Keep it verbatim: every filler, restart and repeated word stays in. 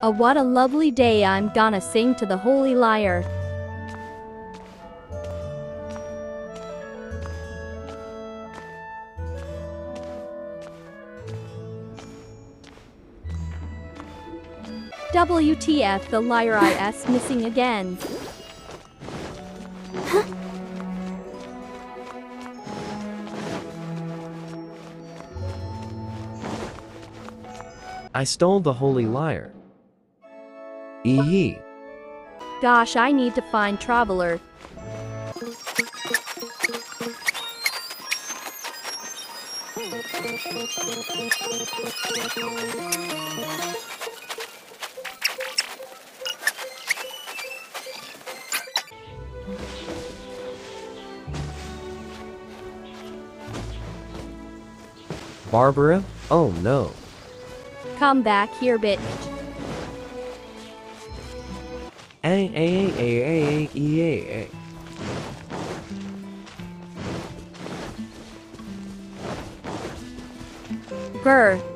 Oh, what a lovely day, I'm gonna sing to the holy lyre. W T F, the lyre is missing again. I stole the holy lyre. Eee. Gosh, I need to find Traveler. Barbara? Oh no. Come back here, bitch. A a a a e a a. Grr.